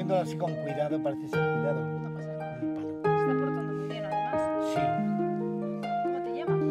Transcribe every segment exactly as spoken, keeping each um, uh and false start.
cogiendo así con cuidado, parece ser cuidado. No pasa nada. El palo. Se está portando muy bien, además. Sí. ¿Cómo te llamas?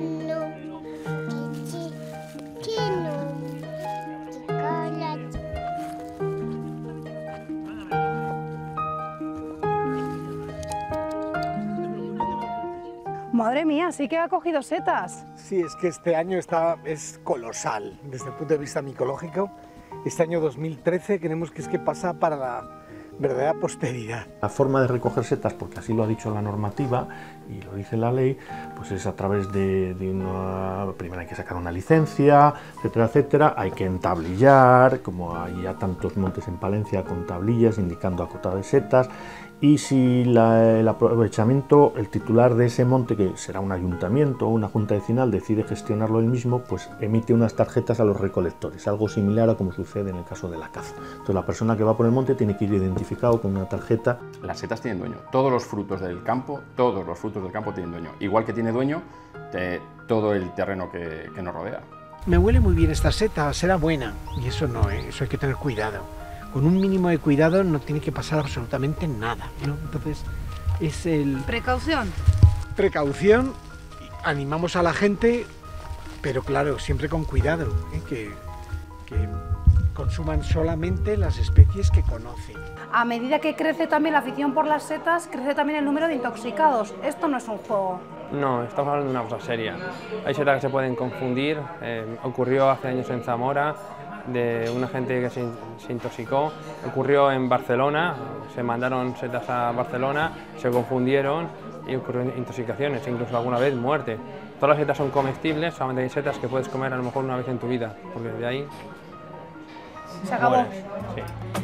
Madre mía, sí que ha cogido setas. Sí, es que este año está, es colosal desde el punto de vista micológico. Este año dos mil trece creemos que es que pasa para la verdadera posteridad. La forma de recoger setas, porque así lo ha dicho la normativa y lo dice la ley, pues es a través de, de una... Primero hay que sacar una licencia, etcétera, etcétera. Hay que entablillar, como hay ya tantos montes en Palencia con tablillas indicando acotado de setas. Y si la, el aprovechamiento, el titular de ese monte, que será un ayuntamiento o una junta vecinal, decide gestionarlo él mismo, pues emite unas tarjetas a los recolectores, algo similar a como sucede en el caso de la caza. Entonces la persona que va por el monte tiene que ir identificado con una tarjeta. Las setas tienen dueño, todos los frutos del campo, todos los frutos del campo tienen dueño, igual que tiene dueño de todo el terreno que, que nos rodea. Me huele muy bien esta seta, será buena. Y eso no, ¿eh? Eso hay que tener cuidado. Con un mínimo de cuidado no tiene que pasar absolutamente nada, ¿no? Entonces es el... Precaución. Precaución, animamos a la gente, pero claro, siempre con cuidado, ¿eh? que, que consuman solamente las especies que conocen. A medida que crece también la afición por las setas, crece también el número de intoxicados. Esto no es un juego. No, estamos hablando de una cosa seria. Hay setas que se pueden confundir. Eh, ocurrió hace años en Zamora, de una gente que se, se intoxicó. Ocurrió en Barcelona, se mandaron setas a Barcelona, se confundieron y ocurrieron intoxicaciones, incluso alguna vez muerte. Todas las setas son comestibles, solamente hay setas que puedes comer a lo mejor una vez en tu vida, porque de ahí Se acabó. mueres. Sí.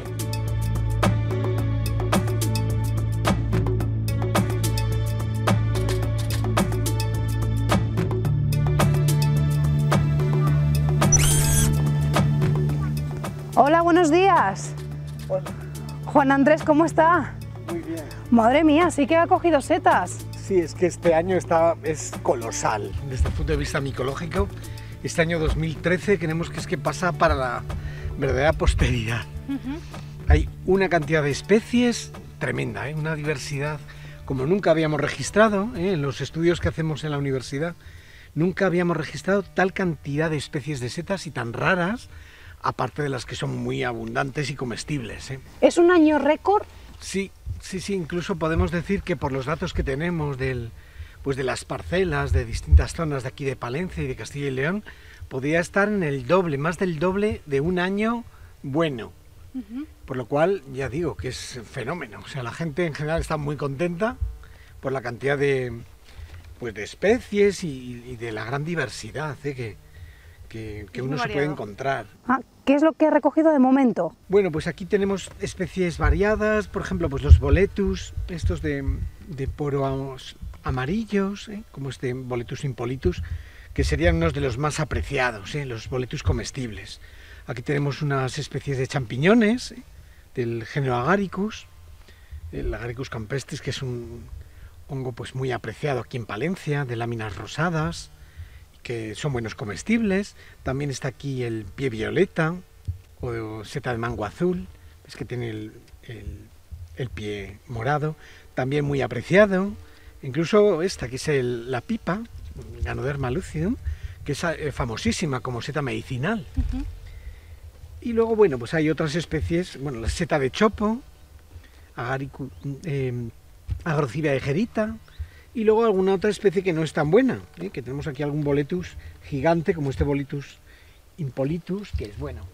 Hola, buenos días. Hola. Juan Andrés, ¿cómo está? Muy bien. Madre mía, sí que ha cogido setas. Sí, es que este año está, es colosal desde el punto de vista micológico. Este año dos mil trece creemos que es que pasa para la verdadera posteridad. Uh-huh. Hay una cantidad de especies tremenda, ¿eh? Una diversidad como nunca habíamos registrado, ¿eh? En los estudios que hacemos en la universidad. Nunca habíamos registrado tal cantidad de especies de setas y tan raras, aparte de las que son muy abundantes y comestibles, ¿eh? ¿Es un año récord? Sí, sí, sí, incluso podemos decir que por los datos que tenemos del, pues de las parcelas de distintas zonas de aquí de Palencia y de Castilla y León, podría estar en el doble, más del doble de un año bueno. Uh-huh. Por lo cual, ya digo, que es fenómeno. O sea, la gente en general está muy contenta por la cantidad de, pues de especies y, y de la gran diversidad, ¿eh? que, que, que uno se puede encontrar. Ah, ¿qué es lo que ha recogido de momento? Bueno, pues aquí tenemos especies variadas, por ejemplo, pues los boletus, estos de, de poros amarillos, ¿eh? como este Boletus impolitus, que serían unos de los más apreciados, ¿eh? los boletus comestibles. Aquí tenemos unas especies de champiñones, ¿eh? del género Agaricus, el Agaricus campestris, que es un hongo pues muy apreciado aquí en Palencia, de láminas rosadas, que son buenos comestibles. También está aquí el pie violeta o seta de mango azul, es que tiene el, el, el pie morado, también muy apreciado. Incluso esta, que es el, la pipa, Ganoderma lucidum, que es eh, famosísima como seta medicinal. Uh-huh. Y luego, bueno, pues hay otras especies, bueno, la seta de chopo, Agaricus, eh, Agrocivia egerita, y luego alguna otra especie que no es tan buena, ¿eh? que tenemos aquí algún boletus gigante, como este Boletus impolitus, que es bueno.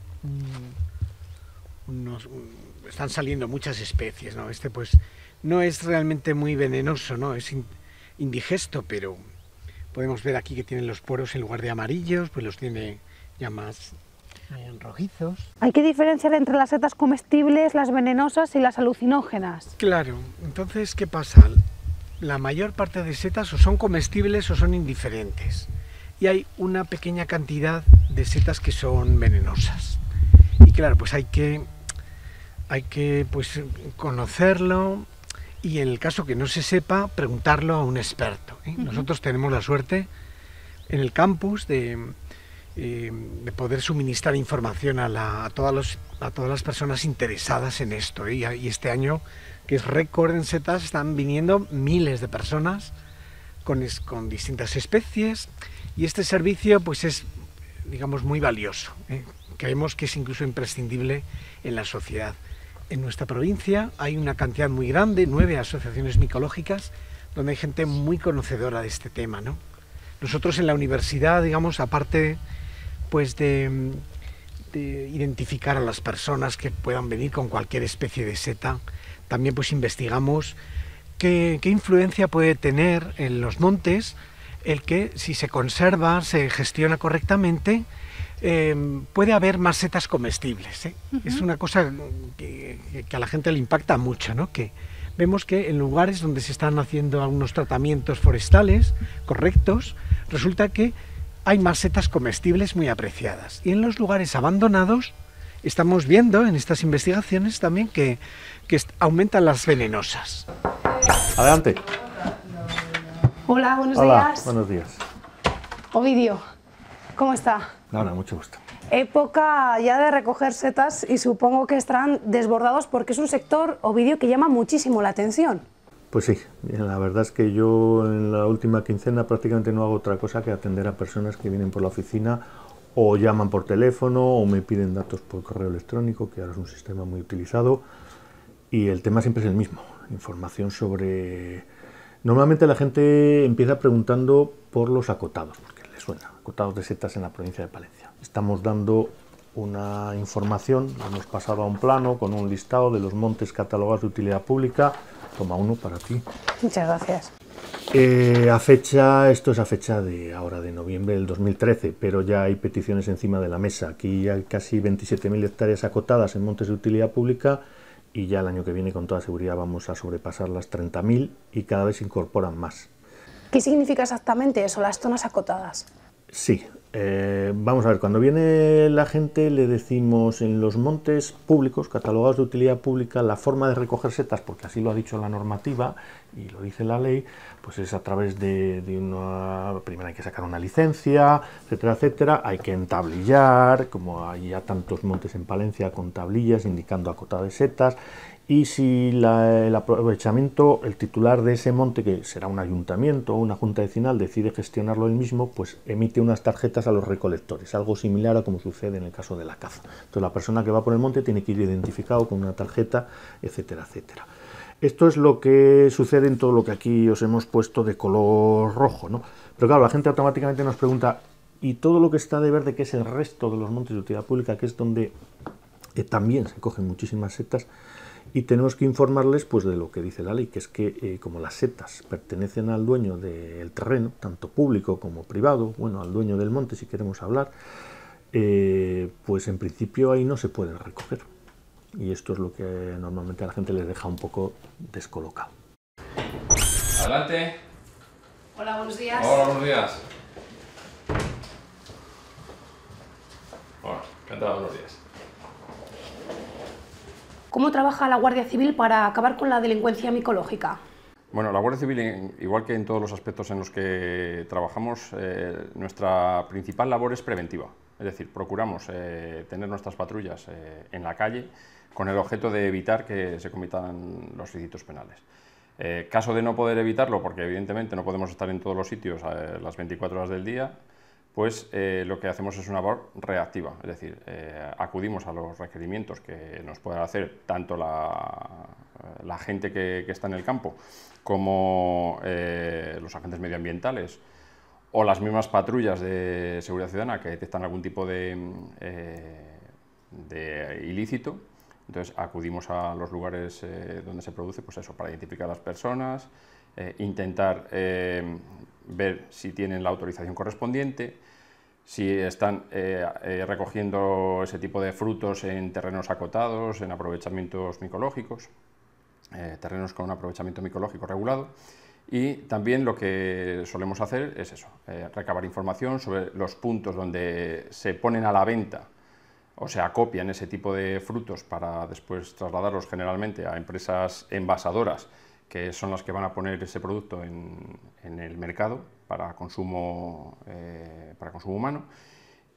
Mm, unos, mm, están saliendo muchas especies, ¿no? Este pues no es realmente muy venenoso, ¿no? Es in, indigesto, pero podemos ver aquí que tienen los poros en lugar de amarillos, pues los tiene ya más eh, rojizos. Hay que diferenciar entre las setas comestibles, las venenosas y las alucinógenas. Claro, entonces, ¿qué pasa? La mayor parte de setas o son comestibles o son indiferentes. Y hay una pequeña cantidad de setas que son venenosas. Y claro, pues hay que, hay que pues, conocerlo y en el caso que no se sepa, preguntarlo a un experto, ¿eh? Uh-huh. Nosotros tenemos la suerte en el campus de eh, de poder suministrar información a, la, a, todas los, a todas las personas interesadas en esto. ¿eh? Y, y este año, que es récord en setas, están viniendo miles de personas con, es, con distintas especies, y este servicio pues es, digamos, muy valioso. ¿eh? Creemos que es incluso imprescindible en la sociedad. En nuestra provincia hay una cantidad muy grande, nueve asociaciones micológicas, donde hay gente muy conocedora de este tema, ¿no? Nosotros en la universidad, digamos, aparte pues de, de identificar a las personas que puedan venir con cualquier especie de seta, también pues investigamos qué, qué influencia puede tener en los montes el que, si se conserva, se gestiona correctamente, eh, puede haber más setas comestibles. ¿eh? Uh-huh. Es una cosa que, que a la gente le impacta mucho, ¿no? Que vemos que en lugares donde se están haciendo algunos tratamientos forestales correctos, resulta que hay más setas comestibles muy apreciadas. Y en los lugares abandonados estamos viendo en estas investigaciones también que, que aumentan las venenosas. Adelante. Hola, buenos Hola, días. buenos días. Ovidio, ¿cómo está? Nada, mucho gusto. Época ya de recoger setas y supongo que estarán desbordados porque es un sector, Ovidio, que llama muchísimo la atención. Pues sí, la verdad es que yo en la última quincena prácticamente no hago otra cosa que atender a personas que vienen por la oficina o llaman por teléfono o me piden datos por correo electrónico, que ahora es un sistema muy utilizado, y el tema siempre es el mismo, información sobre... Normalmente la gente empieza preguntando por los acotados, porque les suena, acotados de setas en la provincia de Palencia. Estamos dando una información, hemos pasado a un plano con un listado de los montes catalogados de utilidad pública. Toma uno para ti. Muchas gracias. Eh, a fecha, esto es a fecha de ahora de noviembre del dos mil trece, pero ya hay peticiones encima de la mesa. Aquí hay casi veintisiete mil hectáreas acotadas en montes de utilidad pública y ya el año que viene con toda seguridad vamos a sobrepasar las treinta mil y cada vez se incorporan más. ¿Qué significa exactamente eso, las zonas acotadas? Sí, eh, vamos a ver, cuando viene la gente le decimos en los montes públicos, catalogados de utilidad pública, la forma de recoger setas, porque así lo ha dicho la normativa y lo dice la ley, pues es a través de, de una, primero hay que sacar una licencia, etcétera, etcétera, hay que entablillar, como hay ya tantos montes en Palencia con tablillas indicando acotado de setas, y si la, el aprovechamiento, el titular de ese monte, que será un ayuntamiento o una junta vecinal, decide gestionarlo él mismo, pues emite unas tarjetas a los recolectores, algo similar a como sucede en el caso de la caza. Entonces la persona que va por el monte tiene que ir identificado con una tarjeta, etcétera, etcétera. Esto es lo que sucede en todo lo que aquí os hemos puesto de color rojo, ¿no? Pero claro, la gente automáticamente nos pregunta, ¿y todo lo que está de verde, que es el resto de los montes de utilidad pública, que es donde eh, también se cogen muchísimas setas? Y tenemos que informarles pues de lo que dice la ley, que es que eh, como las setas pertenecen al dueño del terreno, tanto público como privado, bueno, al dueño del monte si queremos hablar, eh, pues en principio ahí no se pueden recoger. Y esto es lo que normalmente a la gente les deja un poco descolocado. Adelante. Hola, buenos días. Hola, buenos días. Hola, encantado, buenos días. ¿Cómo trabaja la Guardia Civil para acabar con la delincuencia micológica? Bueno, la Guardia Civil, igual que en todos los aspectos en los que trabajamos, eh, nuestra principal labor es preventiva. Es decir, procuramos eh, tener nuestras patrullas eh, en la calle con el objeto de evitar que se cometan los ilícitos penales. Eh, caso de no poder evitarlo, porque evidentemente no podemos estar en todos los sitios eh, las veinticuatro horas del día, pues eh, lo que hacemos es una labor reactiva, es decir, eh, acudimos a los requerimientos que nos pueda hacer tanto la, la gente que, que está en el campo como eh, los agentes medioambientales o las mismas patrullas de seguridad ciudadana que detectan algún tipo de, eh, de ilícito. Entonces acudimos a los lugares eh, donde se produce, pues eso, para identificar a las personas, eh, intentar eh, ver si tienen la autorización correspondiente, si están eh, eh, recogiendo ese tipo de frutos en terrenos acotados, en aprovechamientos micológicos, eh, terrenos con un aprovechamiento micológico regulado. Y también lo que solemos hacer es eso, eh, recabar información sobre los puntos donde se ponen a la venta o se acopian ese tipo de frutos para después trasladarlos generalmente a empresas envasadoras, que son las que van a poner ese producto en, en el mercado para consumo, eh, para consumo humano,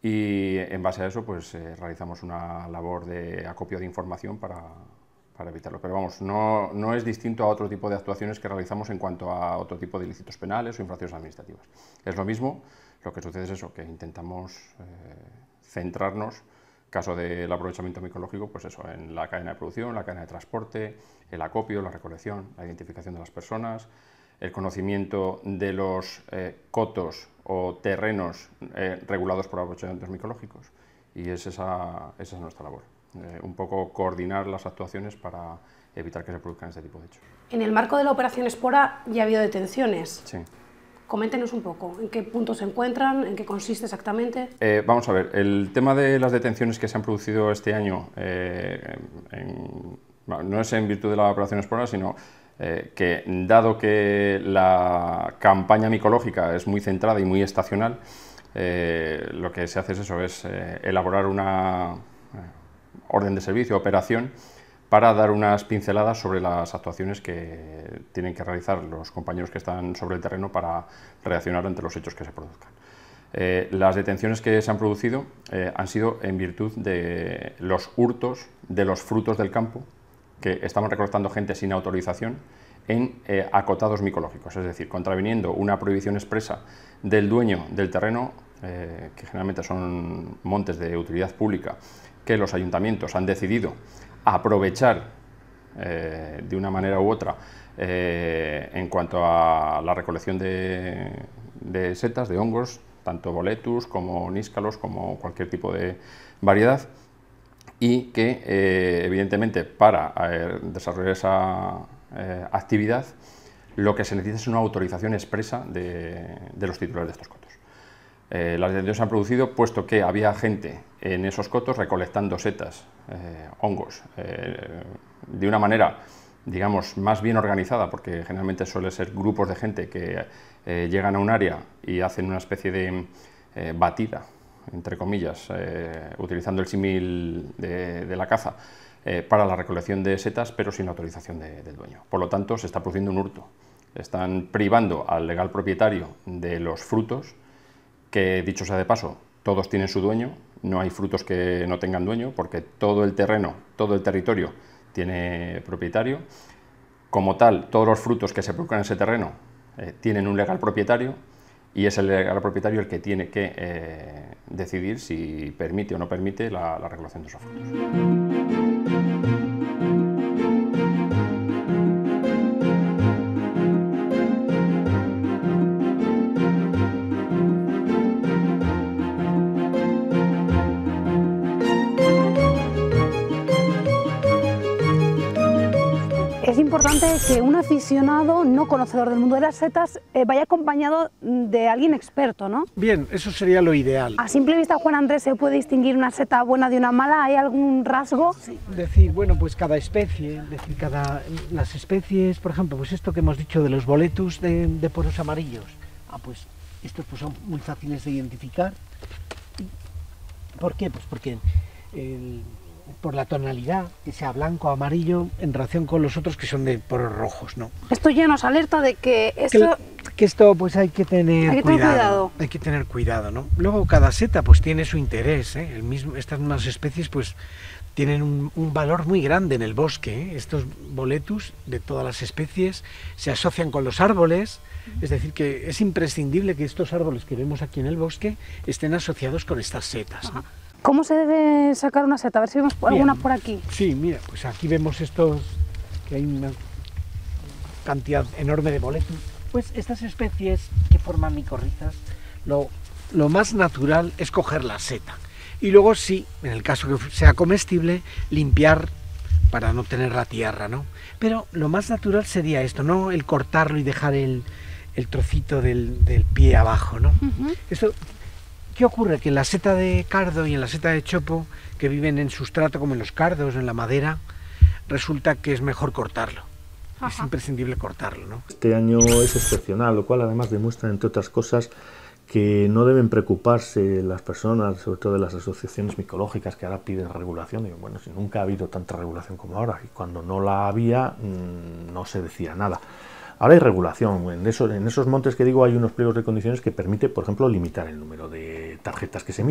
y en base a eso pues eh, realizamos una labor de acopio de información para, para evitarlo. Pero vamos, no, no es distinto a otro tipo de actuaciones que realizamos en cuanto a otro tipo de ilícitos penales o infracciones administrativas. Es lo mismo, lo que sucede es eso, que intentamos eh, centrarnos, caso del aprovechamiento micológico, pues eso, en la cadena de producción, la cadena de transporte, el acopio, la recolección, la identificación de las personas, el conocimiento de los eh, cotos o terrenos eh, regulados por aprovechamientos micológicos, y es esa, esa es nuestra labor, eh, un poco coordinar las actuaciones para evitar que se produzcan este tipo de hechos. En el marco de la operación Espora ya ha habido detenciones. Sí. Coméntenos un poco, ¿en qué punto se encuentran? ¿En qué consiste exactamente? Eh, vamos a ver, el tema de las detenciones que se han producido este año eh, en, no es en virtud de la operación Espora, sino eh, que dado que la campaña micológica es muy centrada y muy estacional, eh, lo que se hace es eso, es eh, elaborar una eh, orden de servicio, operación, para dar unas pinceladas sobre las actuaciones que tienen que realizar los compañeros que están sobre el terreno para reaccionar ante los hechos que se produzcan. Eh, las detenciones que se han producido eh, han sido en virtud de los hurtos de los frutos del campo, que estaban recolectando gente sin autorización en eh, acotados micológicos, es decir, contraviniendo una prohibición expresa del dueño del terreno, eh, que generalmente son montes de utilidad pública, que los ayuntamientos han decidido aprovechar eh, de una manera u otra eh, en cuanto a la recolección de, de setas, de hongos, tanto boletus como níscalos, como cualquier tipo de variedad, y que eh, evidentemente para eh, desarrollar esa eh, actividad lo que se necesita es una autorización expresa de, de los titulares de estos cotos. Eh, las detenciones se han producido puesto que había gente en esos cotos recolectando setas, eh, hongos, eh, de una manera, digamos, más bien organizada, porque generalmente suele ser grupos de gente que eh, llegan a un área y hacen una especie de eh, batida, entre comillas, eh, utilizando el símil de, de la caza, eh, para la recolección de setas, pero sin autorización de, del dueño. Por lo tanto, se está produciendo un hurto. Están privando al legal propietario de los frutos, que, dicho sea de paso, todos tienen su dueño, no hay frutos que no tengan dueño, porque todo el terreno, todo el territorio tiene propietario. Como tal, todos los frutos que se produzcan en ese terreno eh, tienen un legal propietario, y es el legal propietario el que tiene que eh, decidir si permite o no permite la, la recolección de esos frutos. Es importante que un aficionado no conocedor del mundo de las setas eh, vaya acompañado de alguien experto, ¿no? Bien, eso sería lo ideal. A simple vista, Juan Andrés, ¿se puede distinguir una seta buena de una mala? ¿Hay algún rasgo? Sí. Decir, bueno, pues cada especie, decir, cada, las especies, por ejemplo, pues esto que hemos dicho de los boletus de, de poros amarillos, ah, pues estos pues son muy fáciles de identificar. ¿Por qué? Pues porque el, por la tonalidad, que sea blanco o amarillo, en relación con los otros que son de poros rojos, ¿no? Esto ya nos alerta de que esto... Que, que esto pues hay que tener, hay que cuidado, tener cuidado. Hay que tener cuidado, ¿no? Luego cada seta pues tiene su interés, ¿eh? El mismo, estas mismas especies pues tienen un, un valor muy grande en el bosque, ¿eh? Estos boletus de todas las especies se asocian con los árboles, es decir, que es imprescindible que estos árboles que vemos aquí en el bosque estén asociados con estas setas, ¿no? ¿Cómo se debe sacar una seta? A ver si vemos alguna Bien. por aquí. Sí, mira, pues aquí vemos estos, que hay una cantidad enorme de boletus. Pues estas especies que forman micorrizas, lo, lo más natural es coger la seta. Y luego sí, en el caso que sea comestible, limpiar para no tener la tierra, ¿no? Pero lo más natural sería esto, no el cortarlo y dejar el, el trocito del, del pie abajo, ¿no? Uh-huh. Esto... ¿Qué ocurre? Que en la seta de cardo y en la seta de chopo, que viven en sustrato como en los cardos, en la madera, resulta que es mejor cortarlo. Ajá. Es imprescindible cortarlo, ¿no? Este año es excepcional, lo cual además demuestra, entre otras cosas, que no deben preocuparse las personas, sobre todo de las asociaciones micológicas que ahora piden regulación. Digo, bueno, si nunca ha habido tanta regulación como ahora, y cuando no la había, mmm, no se decía nada. Ahora hay regulación, en esos, en esos montes que digo hay unos pliegos de condiciones que permite, por ejemplo, limitar el número de tarjetas que se emitan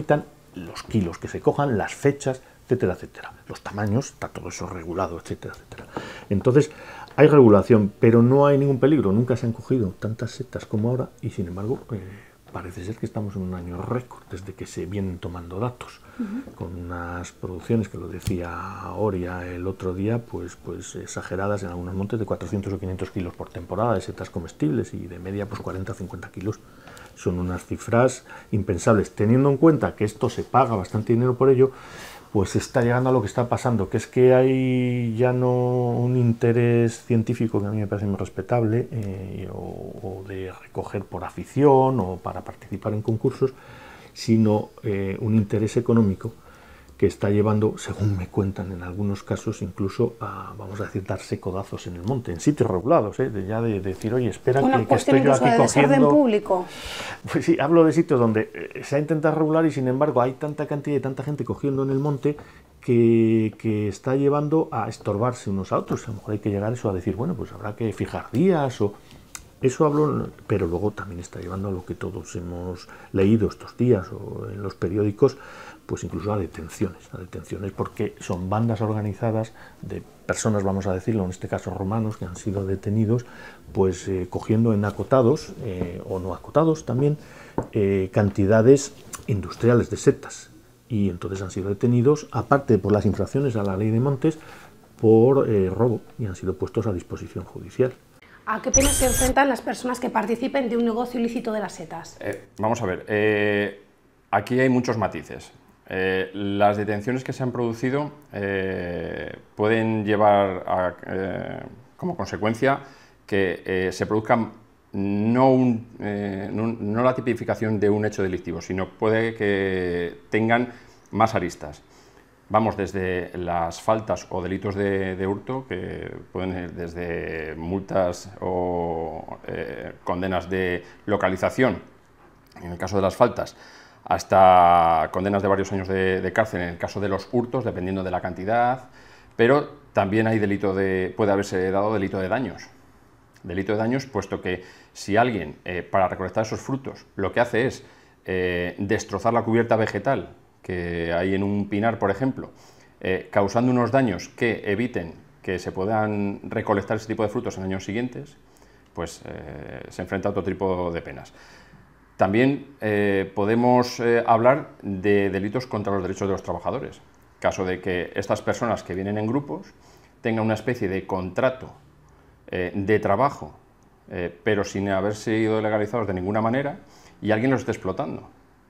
los kilos que se cojan, las fechas, etcétera, etcétera. Los tamaños, está todo eso regulado, etcétera, etcétera. Entonces, hay regulación, pero no hay ningún peligro. Nunca se han cogido tantas setas como ahora y, sin embargo, eh, parece ser que estamos en un año récord desde que se vienen tomando datos, uh-huh. con unas producciones, que lo decía Oria el otro día, pues, pues exageradas en algunos montes de cuatrocientos o quinientos kilos por temporada de setas comestibles y de media pues cuarenta o cincuenta kilos. Son unas cifras impensables. Teniendo en cuenta que esto se paga bastante dinero por ello, pues está llegando a lo que está pasando, que es que hay ya no un interés científico, que a mí me parece muy respetable, eh, o, o de recoger por afición o para participar en concursos, sino eh, un interés económico que está llevando, según me cuentan en algunos casos, incluso a, vamos a decir, darse codazos en el monte, en sitios regulados, ¿eh? de ya de, de decir, oye, espera, que, que estoy yo aquí de cogiendo... público. Pues sí, hablo de sitios donde eh, se ha intentado regular y sin embargo hay tanta cantidad y tanta gente cogiendo en el monte que, que está llevando a estorbarse unos a otros. A lo mejor hay que llegar a eso, a decir, bueno, pues habrá que fijar días o... Eso hablo, pero luego también está llevando a lo que todos hemos leído estos días o en los periódicos, pues incluso a detenciones, a detenciones porque son bandas organizadas de personas, vamos a decirlo, en este caso romanos, que han sido detenidos, pues eh, cogiendo en acotados, eh, o no acotados también, eh, cantidades industriales de setas. Y entonces han sido detenidos, aparte por las infracciones a la ley de montes, por eh, robo, y han sido puestos a disposición judicial. ¿A qué penas se enfrentan las personas que participen de un negocio ilícito de las setas? Eh, vamos a ver, eh, aquí hay muchos matices. Eh, las detenciones que se han producido eh, pueden llevar a, eh, como consecuencia que eh, se produzca no, un, eh, no, no la tipificación de un hecho delictivo, sino puede que tengan más aristas. Vamos desde las faltas o delitos de, de hurto, que pueden ir desde multas o eh, condenas de localización, en el caso de las faltas, hasta condenas de varios años de, de cárcel en el caso de los hurtos, dependiendo de la cantidad, pero también hay delito de, puede haberse dado delito de daños. Delito de daños, puesto que si alguien, eh, para recolectar esos frutos, lo que hace es eh, destrozar la cubierta vegetal que hay en un pinar, por ejemplo, eh, causando unos daños que eviten que se puedan recolectar ese tipo de frutos en años siguientes, pues eh, se enfrenta a otro tipo de penas. También eh, podemos eh, hablar de delitos contra los derechos de los trabajadores, caso de que estas personas que vienen en grupos tengan una especie de contrato eh, de trabajo, eh, pero sin haber sido legalizados de ninguna manera, y alguien los esté explotando.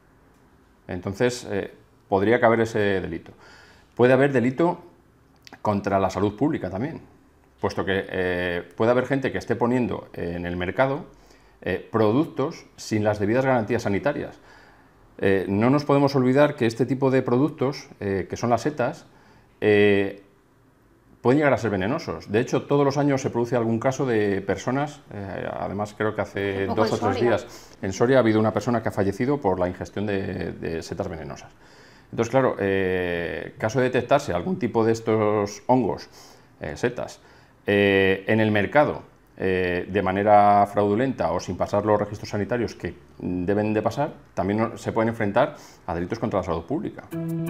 Entonces, eh, podría caber ese delito. Puede haber delito contra la salud pública también, puesto que eh, puede haber gente que esté poniendo en el mercado eh, productos sin las debidas garantías sanitarias. Eh, no nos podemos olvidar que este tipo de productos, eh, que son las setas, eh, pueden llegar a ser venenosos. De hecho, todos los años se produce algún caso de personas, eh, además creo que hace dos o tres días en Soria ha habido una persona que ha fallecido por la ingestión de, de setas venenosas. Entonces, claro, eh, caso de detectarse algún tipo de estos hongos, eh, setas, eh, en el mercado eh, de manera fraudulenta o sin pasar los registros sanitarios que deben de pasar, también se pueden enfrentar a delitos contra la salud pública.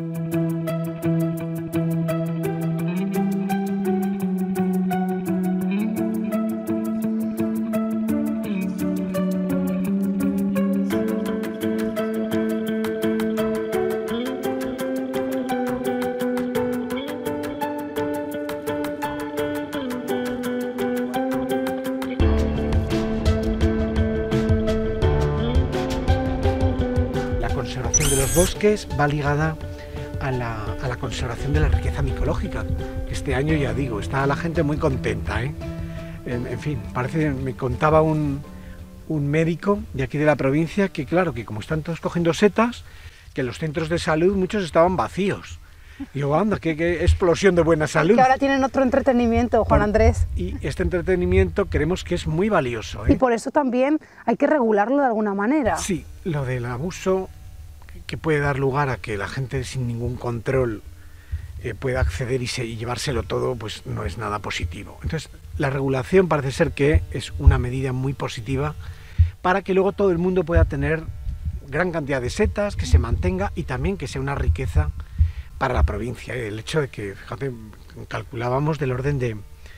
Bosques va ligada a la, a la conservación de la riqueza micológica. Este año, ya digo, está la gente muy contenta, ¿eh? En, en fin, parece, me contaba un, un médico de aquí de la provincia que, claro, que como están todos cogiendo setas, que los centros de salud muchos estaban vacíos. Y digo, anda, qué, qué explosión de buena salud. Que ahora tienen otro entretenimiento, Juan Andrés. Y este entretenimiento creemos que es muy valioso, ¿eh? Y por eso también hay que regularlo de alguna manera. Sí, lo del abuso que puede dar lugar a que la gente sin ningún control eh, pueda acceder y, se, y llevárselo todo, pues no es nada positivo. Entonces, la regulación parece ser que es una medida muy positiva para que luego todo el mundo pueda tener gran cantidad de setas, que se mantenga y también que sea una riqueza para la provincia. El hecho de que, fíjate, calculábamos del orden de,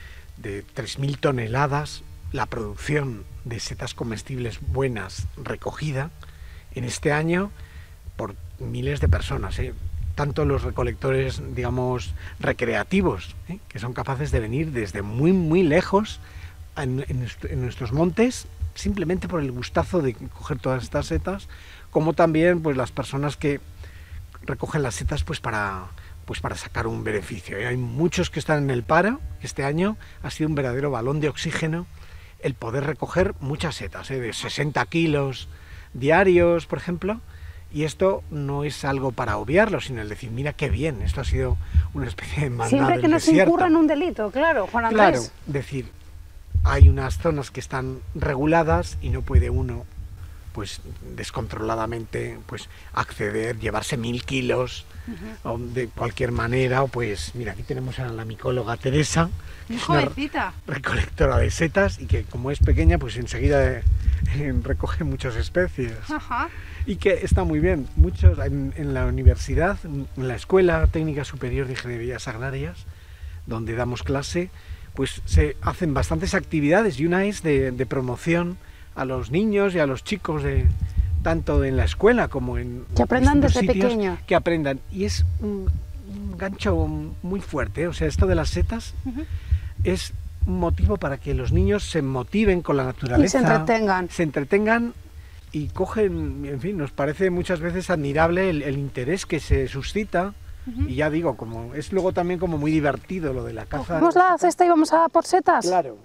de tres mil toneladas la producción de setas comestibles buenas recogida en este año por miles de personas, ¿eh? Tanto los recolectores, digamos, recreativos, ¿eh? que son capaces de venir desde muy, muy lejos en, en, en nuestros montes, simplemente por el gustazo de coger todas estas setas, como también pues las personas que recogen las setas pues para, pues para sacar un beneficio, ¿eh? Hay muchos que están en el paro. Este año ha sido un verdadero balón de oxígeno el poder recoger muchas setas, ¿eh? De sesenta kilos diarios, por ejemplo. Y esto no es algo para obviarlo, sino el decir, mira qué bien, esto ha sido una especie de maldad Siempre que del no se desierto. incurra en un delito, claro, Juan Andrés. Claro, decir, hay unas zonas que están reguladas y no puede uno, pues descontroladamente, pues acceder, llevarse mil kilos, uh-huh. o de cualquier manera. O pues, mira, aquí tenemos a la micóloga Teresa, que es una Jovencita. recolectora de setas y que como es pequeña, pues enseguida eh, recoge muchas especies. Ajá. Y que está muy bien. Muchos en, en la universidad, en la Escuela Técnica Superior de Ingenierías Agrarias, donde damos clase, pues se hacen bastantes actividades y una es de, de promoción a los niños y a los chicos, de, tanto en la escuela como en que aprendan desde sitios, pequeño. Que aprendan. Y es un, un gancho muy fuerte, ¿eh? O sea, esto de las setas uh-huh. es un motivo para que los niños se motiven con la naturaleza. Y se entretengan. Se entretengan y cogen, en fin, nos parece muchas veces admirable el, el interés que se suscita. Uh-huh. Y ya digo, como es luego también como muy divertido lo de la caza. ¿Cogemos la cesta y vamos a por setas? Claro.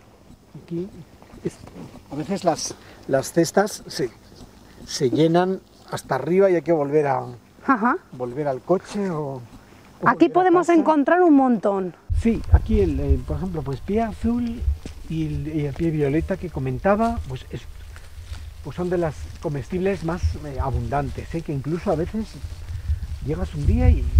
Aquí es, a veces las, las cestas se, se llenan hasta arriba y hay que volver a Ajá. volver al coche o, o aquí podemos encontrar un montón. Sí, aquí el, el, por ejemplo, pues pie azul y el, y el pie violeta que comentaba, pues es, pues son de las comestibles más eh, abundantes, ¿eh? Que incluso a veces llegas un día y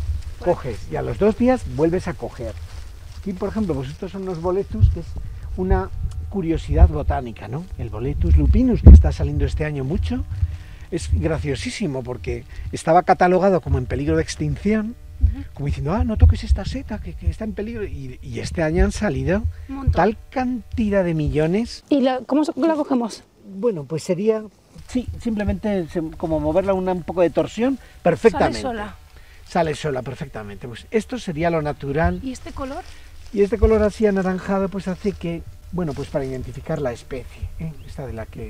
coges y a los dos días vuelves a coger. Aquí, por ejemplo, pues estos son los boletus, que es una curiosidad botánica, ¿no? El Boletus lupinus, que está saliendo este año mucho, es graciosísimo porque estaba catalogado como en peligro de extinción, uh-huh. como diciendo, ah, no toques esta seta que, que está en peligro, y, y este año han salido tal cantidad de millones. ¿Y la, cómo la cogemos? Bueno, pues sería, sí, simplemente como moverla una, un poco de torsión, perfectamente. ¿Sale sola? Sale sola, perfectamente. Pues esto sería lo natural. ¿Y este color? Y este color así anaranjado pues hace que, bueno, pues para identificar la especie, ¿eh? Esta de la que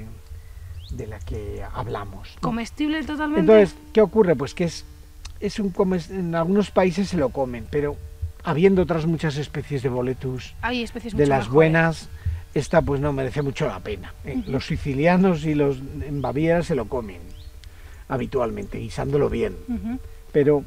de la que hablamos, ¿no? ¿Comestible totalmente? Entonces, ¿qué ocurre? Pues que es, es un comes, en algunos países se lo comen, pero habiendo otras muchas especies de Boletus, hay especies de mucho las mejores. Buenas, esta pues no merece mucho la pena, ¿eh? Uh-huh. Los sicilianos y los en Baviera se lo comen habitualmente, guisándolo bien, uh-huh. pero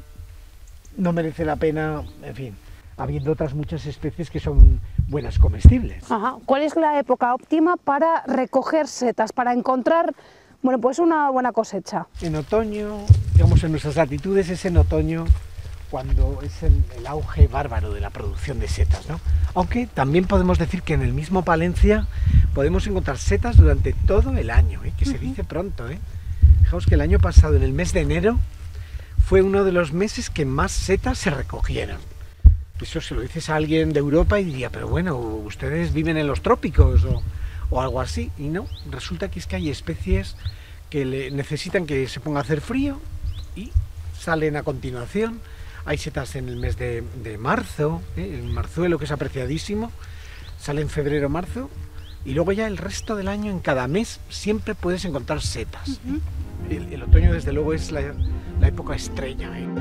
no merece la pena, en fin, habiendo otras muchas especies que son buenas comestibles. Ajá. ¿Cuál es la época óptima para recoger setas, para encontrar, bueno, pues una buena cosecha? En otoño, digamos en nuestras latitudes es en otoño cuando es el, el auge bárbaro de la producción de setas, ¿no? Aunque también podemos decir que en el mismo Palencia podemos encontrar setas durante todo el año, ¿eh? Que se uh-huh. dice pronto, ¿eh? Fijaos que el año pasado, en el mes de enero, fue uno de los meses que más setas se recogieron. Eso se lo dices a alguien de Europa y diría, pero bueno, ustedes viven en los trópicos o, o algo así. Y no, resulta que es que hay especies que le necesitan que se ponga a hacer frío y salen a continuación. Hay setas en el mes de, de marzo, ¿eh? El marzuelo, que es apreciadísimo, sale en febrero, marzo, y luego ya el resto del año, en cada mes, siempre puedes encontrar setas. Uh-huh. el, el otoño, desde luego, es la, la época estrella, ¿eh?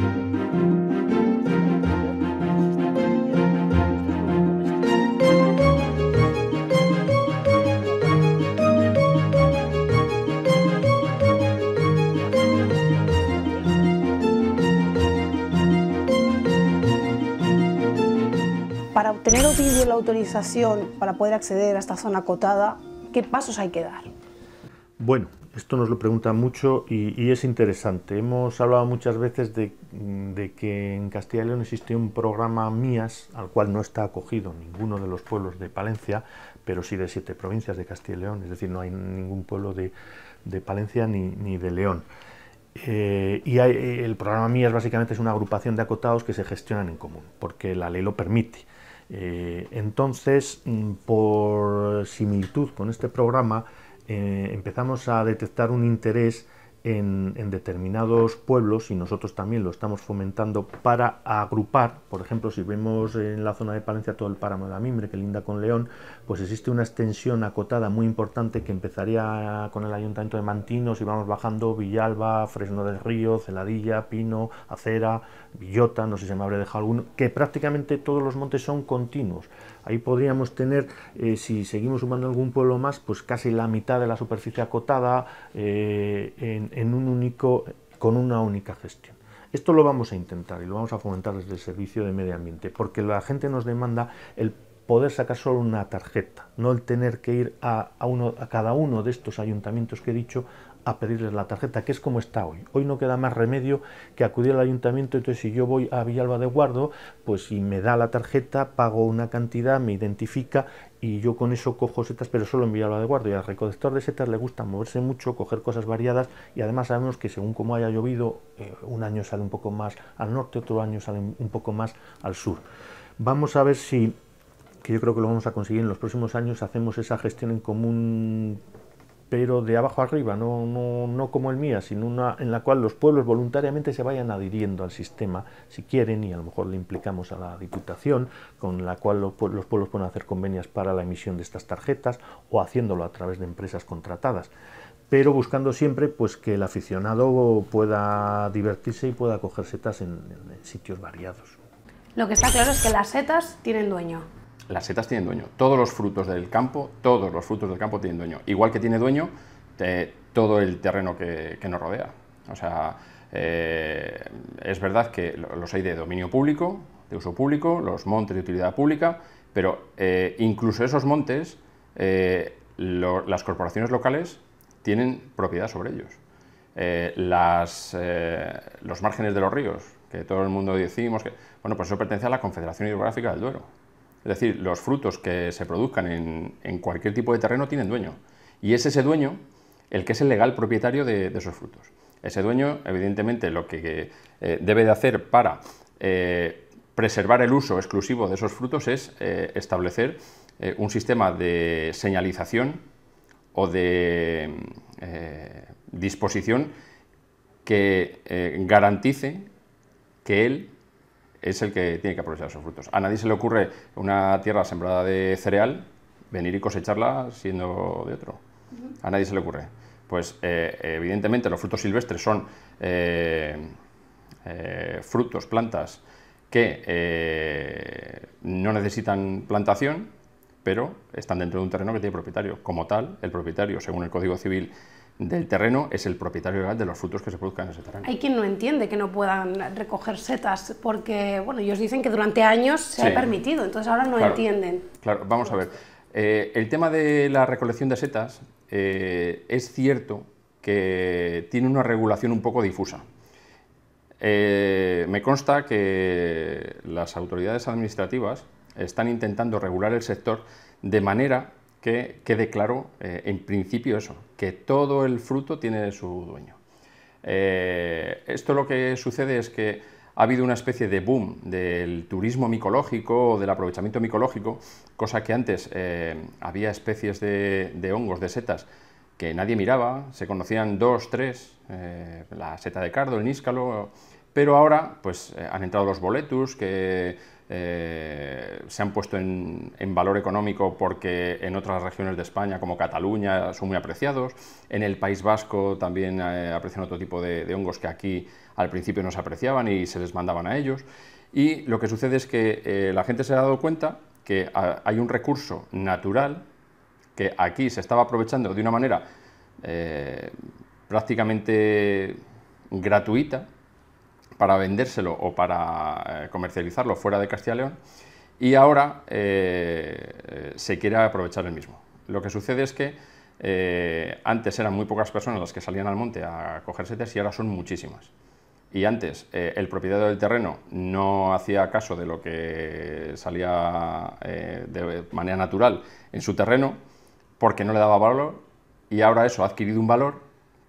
Para obtener Ovidio la autorización para poder acceder a esta zona acotada, ¿qué pasos hay que dar? Bueno, esto nos lo preguntan mucho y, y es interesante. Hemos hablado muchas veces de, de que en Castilla y León existe un programa MIAS al cual no está acogido ninguno de los pueblos de Palencia, pero sí de siete provincias de Castilla y León, es decir, no hay ningún pueblo de, de Palencia ni, ni de León. Eh, y hay, el programa MIAS básicamente es una agrupación de acotados que se gestionan en común, porque la ley lo permite. Eh, entonces, por similitud con este programa, eh, empezamos a detectar un interés en, en determinados pueblos, y nosotros también lo estamos fomentando, para agrupar. Por ejemplo, si vemos en la zona de Palencia todo el páramo de la Mimbre, que linda con León, pues existe una extensión acotada muy importante que empezaría con el Ayuntamiento de Mantinos y vamos bajando Villalba, Fresno del Río, Celadilla, Pino, Acera, Villota, no sé si me habré dejado alguno, que prácticamente todos los montes son continuos. Ahí podríamos tener, eh, si seguimos sumando algún pueblo más, pues casi la mitad de la superficie acotada eh, en, en un único, con una única gestión. Esto lo vamos a intentar y lo vamos a fomentar desde el Servicio de Medio Ambiente, porque la gente nos demanda el poder sacar solo una tarjeta, no el tener que ir a, a, uno, a cada uno de estos ayuntamientos que he dicho a pedirles la tarjeta, que es como está hoy. Hoy no queda más remedio que acudir al ayuntamiento. Entonces, si yo voy a Villalba de Guardo, pues si me da la tarjeta, pago una cantidad, me identifica y yo con eso cojo setas, pero solo en Villalba de Guardo. Y al recolector de setas le gusta moverse mucho, coger cosas variadas, y además sabemos que según como haya llovido, eh, un año sale un poco más al norte, otro año sale un poco más al sur. Vamos a ver si, que yo creo que lo vamos a conseguir en los próximos años, hacemos esa gestión en común, pero de abajo arriba, no, no, no como el MIAS, sino una en la cual los pueblos voluntariamente se vayan adhiriendo al sistema, si quieren, y a lo mejor le implicamos a la Diputación, con la cual los, los pueblos pueden hacer convenios para la emisión de estas tarjetas, o haciéndolo a través de empresas contratadas, pero buscando siempre pues que el aficionado pueda divertirse y pueda coger setas en, en, en sitios variados. Lo que está claro es que las setas tienen dueño. Las setas tienen dueño. Todos los frutos del campo, todos los frutos del campo tienen dueño. Igual que tiene dueño eh, todo el terreno que, que nos rodea. O sea, eh, es verdad que los hay de dominio público, de uso público, los montes de utilidad pública, pero eh, incluso esos montes, eh, lo, las corporaciones locales tienen propiedad sobre ellos. Eh, las, eh, los márgenes de los ríos, que todo el mundo decimos que, bueno, pues eso pertenece a la Confederación Hidrográfica del Duero. Es decir, los frutos que se produzcan en, en cualquier tipo de terreno tienen dueño. Y es ese dueño el que es el legal propietario de, de esos frutos. Ese dueño, evidentemente, lo que eh, debe de hacer para eh, preservar el uso exclusivo de esos frutos es eh, establecer eh, un sistema de señalización o de eh, disposición que eh, garantice que él es el que tiene que aprovechar esos frutos. A nadie se le ocurre una tierra sembrada de cereal venir y cosecharla siendo de otro. A nadie se le ocurre. Pues eh, evidentemente los frutos silvestres son eh, eh, frutos, plantas que eh, no necesitan plantación, pero están dentro de un terreno que tiene propietario. Como tal, el propietario, según el Código Civil del terreno, es el propietario legal de los frutos que se produzcan en ese terreno. Hay quien no entiende que no puedan recoger setas porque, bueno, ellos dicen que durante años se sí. ha permitido, entonces ahora no claro, entienden. Claro, vamos a ver. Eh, el tema de la recolección de setas eh, es cierto que tiene una regulación un poco difusa. Eh, me consta que las autoridades administrativas están intentando regular el sector de manera que quede claro, eh, en principio eso, que todo el fruto tiene su dueño. Eh, esto lo que sucede es que ha habido una especie de boom del turismo micológico o del aprovechamiento micológico, cosa que antes eh, había especies de, de hongos, de setas, que nadie miraba, se conocían dos, tres, eh, la seta de cardo, el níscalo, pero ahora pues, eh, han entrado los boletus, que Eh, se han puesto en, en valor económico porque en otras regiones de España, como Cataluña, son muy apreciados. En el País Vasco también eh, aprecian otro tipo de, de hongos que aquí al principio no se apreciaban y se les mandaban a ellos. Y lo que sucede es que eh, la gente se ha dado cuenta que a, hay un recurso natural que aquí se estaba aprovechando de una manera eh, prácticamente gratuita, para vendérselo o para eh, comercializarlo fuera de Castilla y León, y ahora eh, se quiere aprovechar el mismo. Lo que sucede es que eh, antes eran muy pocas personas las que salían al monte a coger setas y ahora son muchísimas. Y antes eh, el propietario del terreno no hacía caso de lo que salía eh, de manera natural en su terreno porque no le daba valor, y ahora eso ha adquirido un valor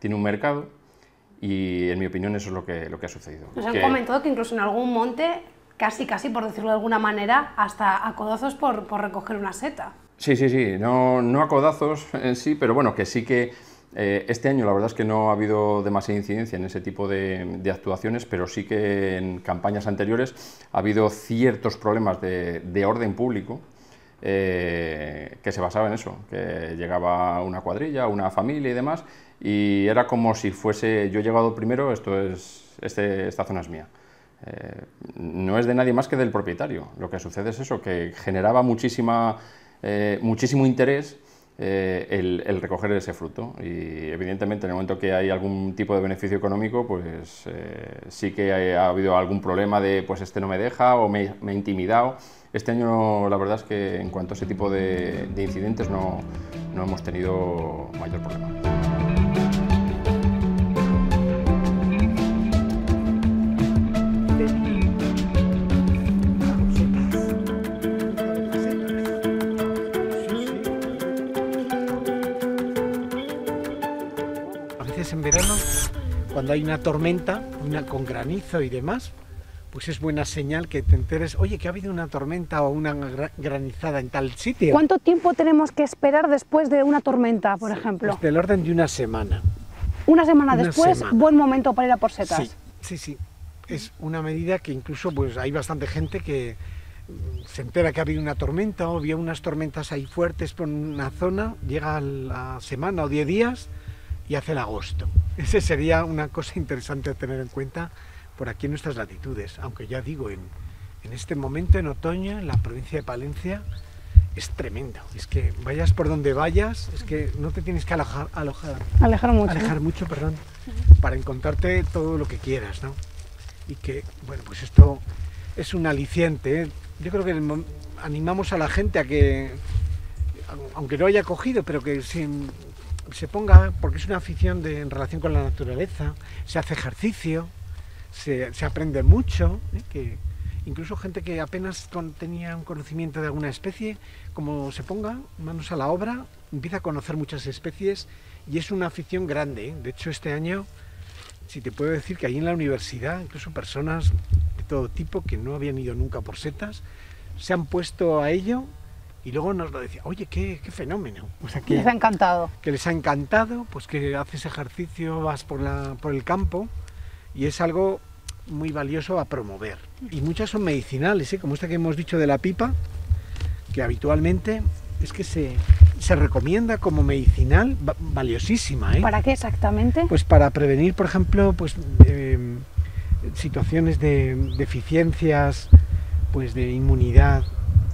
tiene un mercado y en mi opinión eso es lo que, lo que ha sucedido. Nos han que, comentado que incluso en algún monte, casi casi por decirlo de alguna manera, hasta a codazos por, por recoger una seta. Sí, sí, sí, no, no a codazos en sí, pero bueno, que sí que eh, este año la verdad es que no ha habido demasiada incidencia en ese tipo de, de actuaciones, pero sí que en campañas anteriores ha habido ciertos problemas de, de orden público eh, que se basaba en eso, que llegaba una cuadrilla, una familia y demás, y era como si fuese yo he llegado primero, esto es, este, esta zona es mía. Eh, no es de nadie más que del propietario. Lo que sucede es eso, que generaba muchísima, eh, muchísimo interés eh, el, el recoger ese fruto y evidentemente en el momento que hay algún tipo de beneficio económico, pues eh, sí que hay, ha habido algún problema de pues este no me deja o me, me he intimidado. Este año la verdad es que en cuanto a ese tipo de, de incidentes no, no hemos tenido mayor problema. En verano, cuando hay una tormenta, una con granizo y demás, pues es buena señal que te enteres, oye, que ha habido una tormenta o una granizada en tal sitio. ¿Cuánto tiempo tenemos que esperar después de una tormenta, por ejemplo? Pues del orden de una semana. Una semana Una después, semana. buen momento para ir a por setas. Sí, sí, sí. Es una medida que incluso pues hay bastante gente que se entera que ha habido una tormenta o había unas tormentas ahí fuertes por una zona, llega a la semana o diez días y hace el agosto. Ese sería una cosa interesante a tener en cuenta por aquí en nuestras latitudes, aunque ya digo, en, en este momento, en otoño, en la provincia de Palencia, es tremendo. Es que vayas por donde vayas, es que no te tienes que alojar, alojar, Alejar mucho. alejar ¿no? mucho, perdón, para encontrarte todo lo que quieras, ¿no? Y que, bueno, pues esto es un aliciente, ¿eh? Yo creo que animamos a la gente a que, aunque no haya cogido, pero que sin se ponga, porque es una afición de, en relación con la naturaleza, se hace ejercicio, se, se aprende mucho, ¿eh? Que incluso gente que apenas con, tenía un conocimiento de alguna especie, como se ponga manos a la obra, empieza a conocer muchas especies y es una afición grande, ¿eh? De hecho este año, si te puedo decir que ahí en la universidad, incluso personas de todo tipo que no habían ido nunca por setas, se han puesto a ello. Y luego nos lo decía, oye, qué, qué fenómeno. O sea, que, Les ha encantado. Que les ha encantado, pues que haces ejercicio, vas por, la, por el campo y es algo muy valioso a promover. Y muchas son medicinales, ¿eh? Como esta que hemos dicho de la pipa, que habitualmente es que se, se recomienda como medicinal va, valiosísima. ¿eh? ¿Para qué exactamente? Pues para prevenir, por ejemplo, pues eh, situaciones de deficiencias, pues de inmunidad,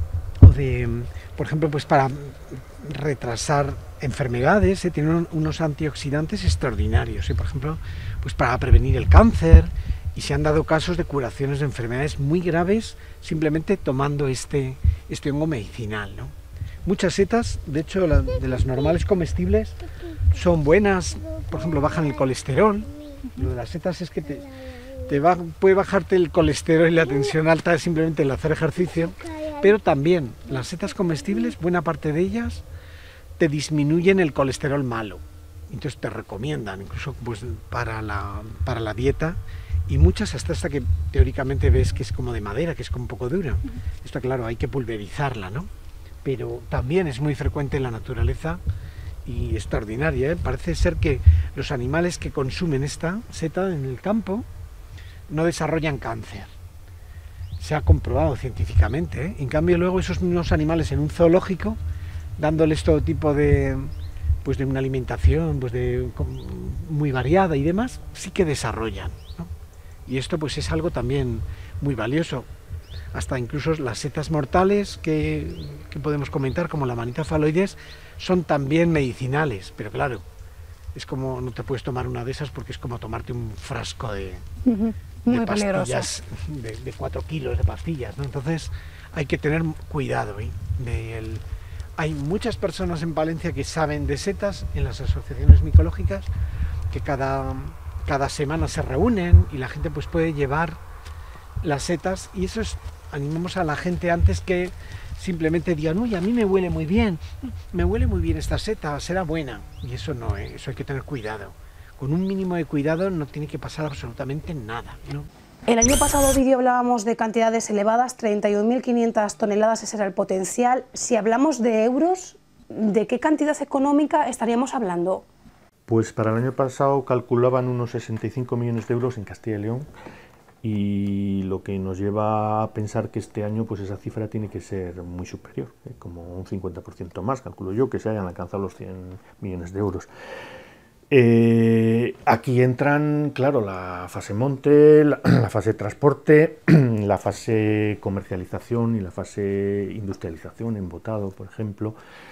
de, por ejemplo, pues para retrasar enfermedades, ¿eh? Tienen unos antioxidantes extraordinarios, ¿eh? Por ejemplo, pues para prevenir el cáncer, y se han dado casos de curaciones de enfermedades muy graves simplemente tomando este, este hongo medicinal, ¿no? Muchas setas, de hecho, la, de las normales comestibles, son buenas, por ejemplo, bajan el colesterol. Lo de las setas es que te, te va, puede bajarte el colesterol y la tensión alta simplemente el hacer ejercicio. Pero también las setas comestibles, buena parte de ellas, te disminuyen el colesterol malo. Entonces te recomiendan, incluso pues, para, la, para la dieta, y muchas hasta esta que teóricamente ves que es como de madera, que es como un poco dura. Esto, claro, hay que pulverizarla, ¿no? Pero también es muy frecuente en la naturaleza y extraordinaria, ¿eh? Parece ser que los animales que consumen esta seta en el campo no desarrollan cáncer. Se ha comprobado científicamente, ¿eh? En cambio luego esos mismos animales en un zoológico, dándoles todo tipo de, pues de una alimentación pues de, muy variada y demás, sí que desarrollan, ¿no? Y esto pues es algo también muy valioso. Hasta incluso las setas mortales que, que podemos comentar, como la manita faloides, son también medicinales, pero claro, es como no te puedes tomar una de esas porque es como tomarte un frasco de... Uh-huh. Muy de peligroso. pastillas, de, de cuatro kilos de pastillas, ¿no? Entonces hay que tener cuidado, ¿eh? De el... Hay muchas personas en Palencia que saben de setas en las asociaciones micológicas, que cada, cada semana se reúnen y la gente pues puede llevar las setas, y eso es, animamos a la gente antes que simplemente digan, uy, a mí me huele muy bien, me huele muy bien esta seta, será buena, y eso no, ¿eh? Eso hay que tener cuidado. con un mínimo de cuidado no tiene que pasar absolutamente nada, ¿no? El año pasado, Ovidio, hablábamos de cantidades elevadas, treinta y un mil quinientas toneladas, ese era el potencial. Si hablamos de euros, ¿de qué cantidad económica estaríamos hablando? Pues para el año pasado calculaban unos sesenta y cinco millones de euros en Castilla y León, y lo que nos lleva a pensar que este año pues esa cifra tiene que ser muy superior, ¿eh? Como un cincuenta por ciento más, calculo yo, que se hayan alcanzado los cien millones de euros. Eh, aquí entran, claro, la fase monte, la, la fase transporte, la fase comercialización y la fase industrialización, embotado, por ejemplo.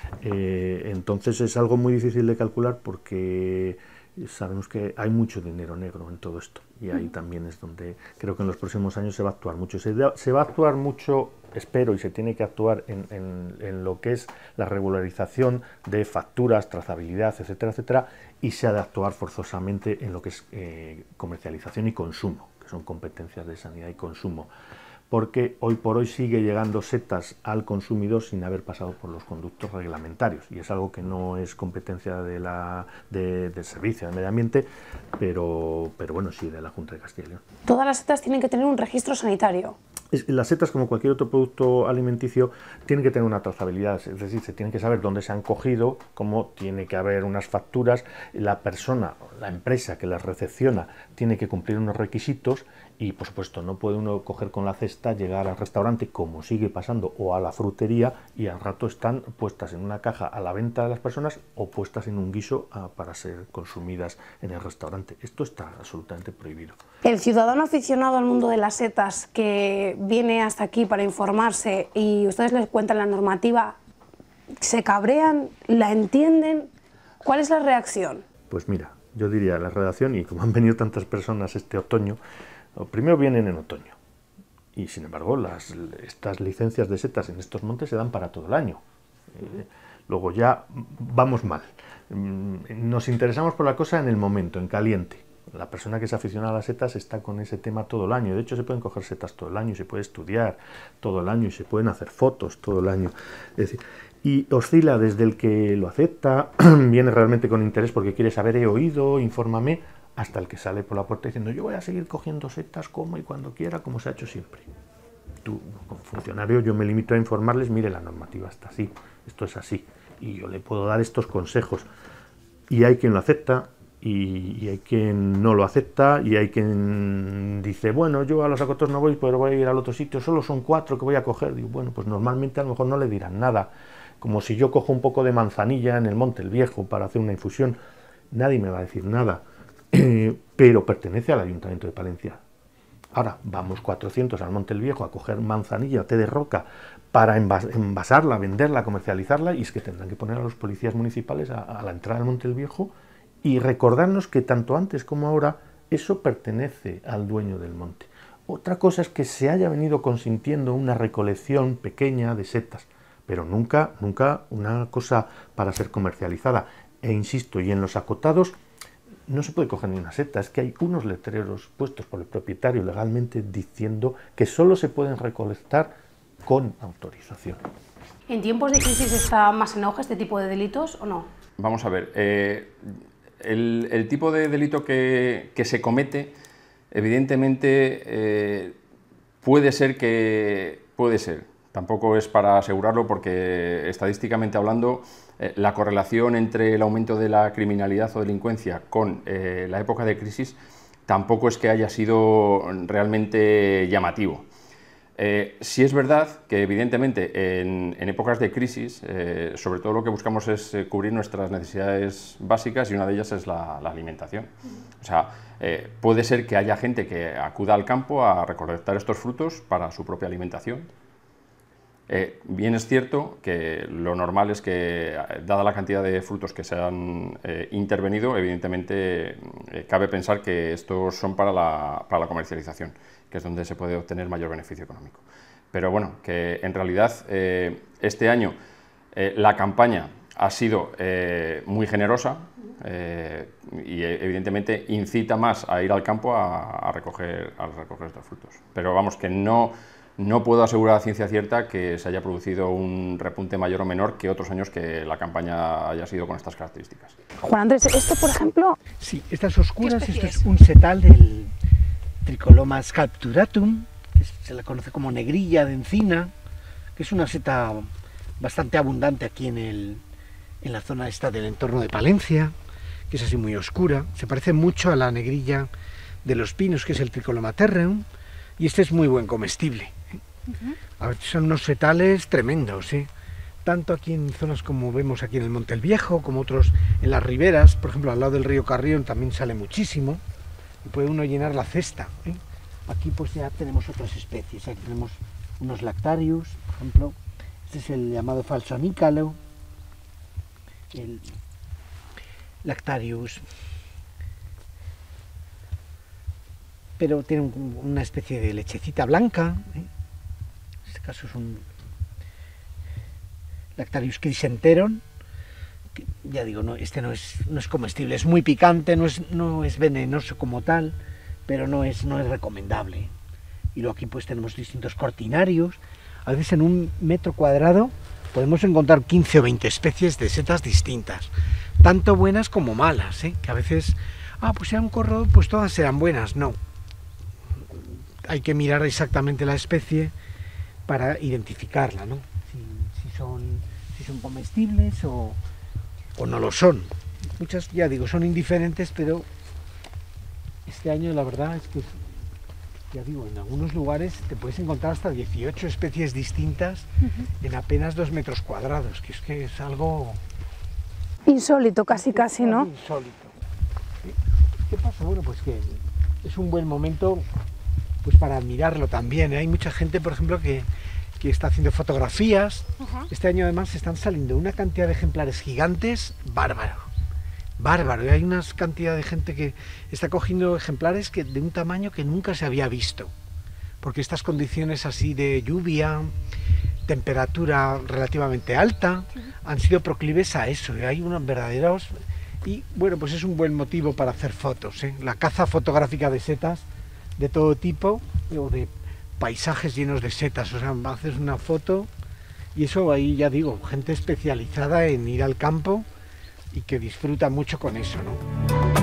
Eh, entonces es algo muy difícil de calcular porque sabemos que hay mucho dinero negro en todo esto, y ahí también es donde creo que en los próximos años se va a actuar mucho. Se, da, se va a actuar mucho, espero, y se tiene que actuar en, en, en lo que es la regularización de facturas, trazabilidad, etcétera, etcétera, y se ha de actuar forzosamente en lo que es eh, comercialización y consumo, que son competencias de sanidad y consumo, porque hoy por hoy sigue llegando setas al consumidor sin haber pasado por los conductos reglamentarios, y es algo que no es competencia de la, de, del Servicio de Medio Ambiente, pero, pero bueno, sí de la Junta de Castilla y León. Todas las setas tienen que tener un registro sanitario. Es, las setas, como cualquier otro producto alimenticio, tienen que tener una trazabilidad, es decir, se tiene que saber dónde se han cogido, cómo tiene que haber unas facturas, la persona, la empresa que las recepciona tiene que cumplir unos requisitos, y por supuesto no puede uno coger con la cesta, llegar al restaurante, como sigue pasando, o a la frutería, y al rato están puestas en una caja a la venta de las personas o puestas en un guiso a, para ser consumidas en el restaurante. Esto está absolutamente prohibido. El ciudadano aficionado al mundo de las setas que viene hasta aquí para informarse y ustedes les cuentan la normativa, ¿se cabrean? ¿La entienden? ¿Cuál es la reacción? Pues mira, yo diría la redacción, y como han venido tantas personas este otoño, primero vienen en otoño, y sin embargo las, estas licencias de setas en estos montes se dan para todo el año. Eh, luego ya vamos mal, nos interesamos por la cosa en el momento, en caliente. La persona que se aficiona a las setas está con ese tema todo el año. De hecho, se pueden coger setas todo el año, se puede estudiar todo el año y se pueden hacer fotos todo el año. Es decir, y oscila desde el que lo acepta, viene realmente con interés porque quiere saber, he oído, infórmame, hasta el que sale por la puerta diciendo yo voy a seguir cogiendo setas como y cuando quiera, como se ha hecho siempre. Tú, como funcionario, yo me limito a informarles, mire, la normativa está así, esto es así, y yo le puedo dar estos consejos. Y hay quien lo acepta, y, y hay quien no lo acepta, y hay quien dice, bueno, yo a los acotos no voy, pero voy a ir al otro sitio, solo son cuatro que voy a coger. Digo, bueno, pues normalmente a lo mejor no le dirán nada. Como si yo cojo un poco de manzanilla en el Monte el Viejo para hacer una infusión, nadie me va a decir nada. Eh, pero pertenece al Ayuntamiento de Palencia. Ahora vamos cuatrocientos al Monte el Viejo a coger manzanilla, té de roca, para envas envasarla, venderla, comercializarla, y es que tendrán que poner a los policías municipales a, a la entrada del Monte el Viejo y recordarnos que tanto antes como ahora eso pertenece al dueño del monte. Otra cosa es que se haya venido consintiendo una recolección pequeña de setas, pero nunca, nunca una cosa para ser comercializada. E insisto, y en los acotados no se puede coger ni una seta, es que hay unos letreros puestos por el propietario legalmente diciendo que solo se pueden recolectar con autorización. ¿En tiempos de crisis está más en auge este tipo de delitos o no? Vamos a ver, eh, el, el tipo de delito que, que se comete, evidentemente eh, puede ser que... puede ser, tampoco es para asegurarlo porque estadísticamente hablando, Eh, la correlación entre el aumento de la criminalidad o delincuencia con eh, la época de crisis tampoco es que haya sido realmente llamativo. Eh, sí es verdad que evidentemente en, en épocas de crisis, eh, sobre todo lo que buscamos es eh, cubrir nuestras necesidades básicas, y una de ellas es la, la alimentación. O sea, eh, puede ser que haya gente que acuda al campo a recolectar estos frutos para su propia alimentación. Eh, bien es cierto que lo normal es que, dada la cantidad de frutos que se han eh, intervenido, evidentemente eh, cabe pensar que estos son para la, para la comercialización, que es donde se puede obtener mayor beneficio económico. Pero bueno, que en realidad eh, este año eh, la campaña ha sido eh, muy generosa eh, y evidentemente incita más a ir al campo a, a, recoger, a recoger estos frutos. Pero vamos, que no... no puedo asegurar a ciencia cierta que se haya producido un repunte mayor o menor que otros años que la campaña haya sido con estas características. Juan Andrés, esto por ejemplo... Sí, estas oscuras, ¿Qué esto especie es es? un setal del Tricoloma scapturatum, que se la conoce como negrilla de encina, que es una seta bastante abundante aquí en, el, en la zona esta del entorno de Palencia, que es así muy oscura. Se parece mucho a la negrilla de los pinos, que es el Tricoloma terreum, y este es muy buen comestible. A ver, son unos setales tremendos, ¿eh? Tanto aquí en zonas como vemos aquí en el Monte el Viejo, como otros en las riberas, por ejemplo al lado del río Carrión también sale muchísimo, y puede uno llenar la cesta, ¿eh? Aquí pues ya tenemos otras especies, aquí tenemos unos lactarius, por ejemplo, este es el llamado falso anícalo, el lactarius, pero tiene un, una especie de lechecita blanca, ¿eh? En este caso es un Lactarius crisenteron, que ya digo, no, este no es, no es comestible, es muy picante, no es, no es venenoso como tal, pero no es, no es recomendable. Y luego aquí pues tenemos distintos cortinarios, a veces en un metro cuadrado podemos encontrar quince o veinte especies de setas distintas, tanto buenas como malas, ¿eh? Que a veces, ah, pues sea un corro, pues todas serán buenas, no. Hay que mirar exactamente la especie para identificarla, ¿no? Si, si, son, si son comestibles o, o no lo son. Muchas, ya digo, son indiferentes, pero este año la verdad es que, ya digo, en algunos lugares te puedes encontrar hasta dieciocho especies distintas uh-huh. en apenas dos metros cuadrados, que es que es algo... insólito, casi, casi, ¿no? Insólito. ¿Qué pasa? Bueno, pues que es un buen momento pues para admirarlo también, ¿eh? Hay mucha gente, por ejemplo, que, que está haciendo fotografías. Uh-huh. Este año además están saliendo una cantidad de ejemplares gigantes, bárbaro, bárbaro. Y hay una cantidad de gente que está cogiendo ejemplares que, de un tamaño que nunca se había visto, porque estas condiciones así de lluvia, temperatura relativamente alta, uh-huh. han sido proclives a eso. Y hay unos verdaderos... Y bueno, pues es un buen motivo para hacer fotos, ¿eh? La caza fotográfica de setas de todo tipo, o de paisajes llenos de setas, o sea, haces una foto y eso ahí ya digo, gente especializada en ir al campo y que disfruta mucho con eso, ¿no?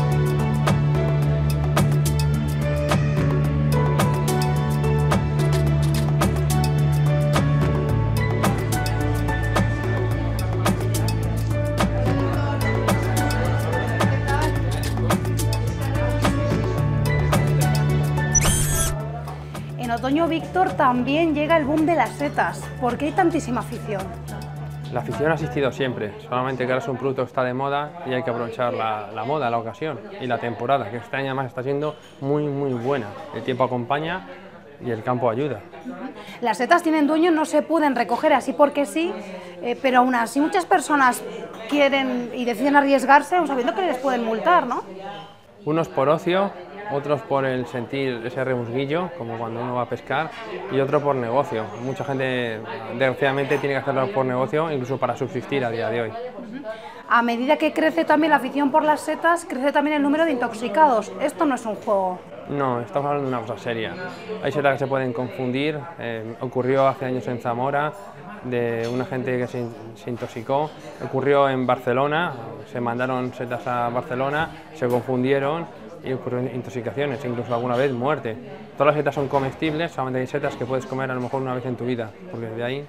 En otoño, Víctor, también llega el boom de las setas. ¿Por qué hay tantísima afición? La afición ha existido siempre, solamente que ahora es un producto que está de moda y hay que aprovechar la, la moda, la ocasión y la temporada, que este año además está siendo muy muy buena. El tiempo acompaña y el campo ayuda. Las setas tienen dueño, no se pueden recoger así porque sí, eh, pero aún así muchas personas quieren y deciden arriesgarse aun sabiendo que les pueden multar, ¿no? Unos por ocio, otros por el sentir ese rebusguillo, como cuando uno va a pescar, y otro por negocio. Mucha gente, desgraciadamente, tiene que hacerlo por negocio, incluso para subsistir a día de hoy. A medida que crece también la afición por las setas, crece también el número de intoxicados. Esto no es un juego. No, estamos hablando de una cosa seria. Hay setas que se pueden confundir. Eh, ocurrió hace años en Zamora, de una gente que se, se intoxicó. Ocurrió en Barcelona, se mandaron setas a Barcelona, se confundieron y ocurrieron intoxicaciones, incluso alguna vez muerte. Todas las setas son comestibles, solamente hay setas que puedes comer a lo mejor una vez en tu vida, porque de ahí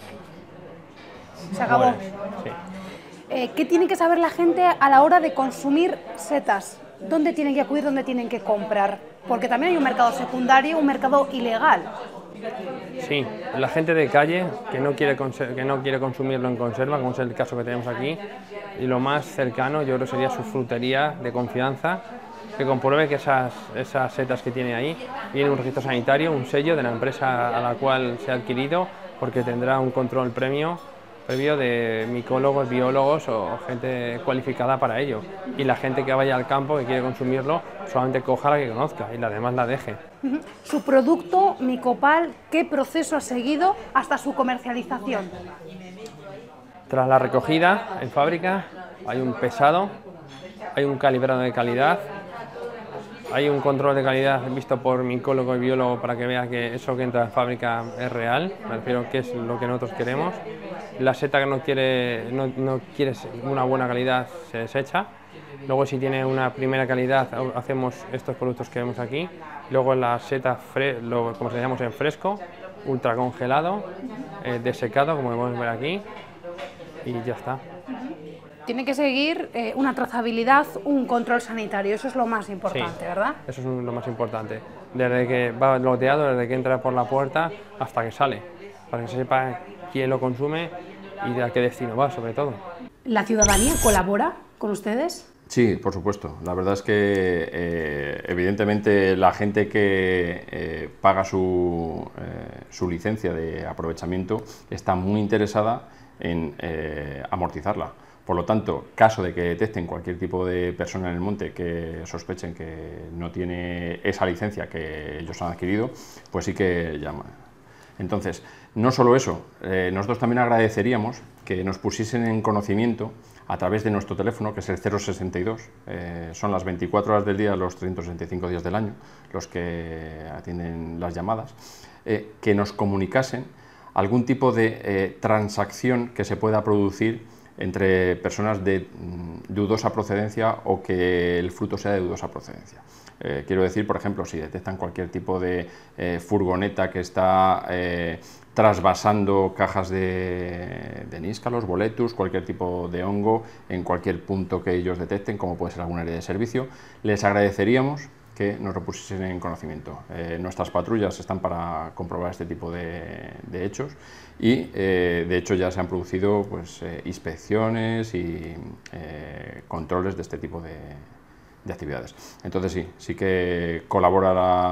se acabó. mueres. Sí. Eh, ¿Qué tiene que saber la gente a la hora de consumir setas? ¿Dónde tienen que acudir, dónde tienen que comprar? Porque también hay un mercado secundario, un mercado ilegal. Sí, la gente de calle que no quiere que no quiere consumirlo en conserva, como es el caso que tenemos aquí, y lo más cercano yo creo sería su frutería de confianza, que compruebe que esas, esas setas que tiene ahí tienen un registro sanitario, un sello de la empresa a la cual se ha adquirido, porque tendrá un control premio, previo de micólogos, biólogos o gente cualificada para ello. Y la gente que vaya al campo, que quiere consumirlo, solamente coja la que conozca y la demás la deje. Su producto, Micopal, ¿qué proceso ha seguido hasta su comercialización? Tras la recogida en fábrica hay un pesado, hay un calibrado de calidad Hay un control de calidad visto por micólogo y biólogo para que vea que eso que entra en fábrica es real, me refiero que es lo que nosotros queremos. La seta que no quiere, no, no quiere una buena calidad se desecha. Luego, si tiene una primera calidad, hacemos estos productos que vemos aquí. Luego la seta, fre lo, como se llama en fresco, ultra congelado, eh, desecado, como podemos ver aquí, y ya está. Tiene que seguir eh, una trazabilidad, un control sanitario, eso es lo más importante, sí, ¿verdad? Eso es lo más importante. Desde que va loteado, desde que entra por la puerta hasta que sale, para que se sepa quién lo consume y de a qué destino va, sobre todo. ¿La ciudadanía colabora con ustedes? Sí, por supuesto. La verdad es que eh, evidentemente la gente que eh, paga su, eh, su licencia de aprovechamiento está muy interesada en eh, amortizarla. Por lo tanto, caso de que detecten cualquier tipo de persona en el monte que sospechen que no tiene esa licencia que ellos han adquirido, pues sí que llaman. Entonces, no solo eso, eh, nosotros también agradeceríamos que nos pusiesen en conocimiento a través de nuestro teléfono, que es el cero sesenta y dos, eh, son las veinticuatro horas del día, los trescientos sesenta y cinco días del año, los que atienden las llamadas, eh, que nos comunicasen algún tipo de eh, transacción que se pueda producir entre personas de mm, dudosa procedencia o que el fruto sea de dudosa procedencia. Eh, quiero decir, por ejemplo, si detectan cualquier tipo de eh, furgoneta que está eh, trasvasando cajas de, de níscalos, boletus, cualquier tipo de hongo en cualquier punto que ellos detecten, como puede ser algún área de servicio, les agradeceríamos que nos lo pusiesen en conocimiento. Eh, nuestras patrullas están para comprobar este tipo de, de hechos y, eh, de hecho, ya se han producido pues, eh, inspecciones y eh, controles de este tipo de, de actividades. Entonces, sí, sí que colabora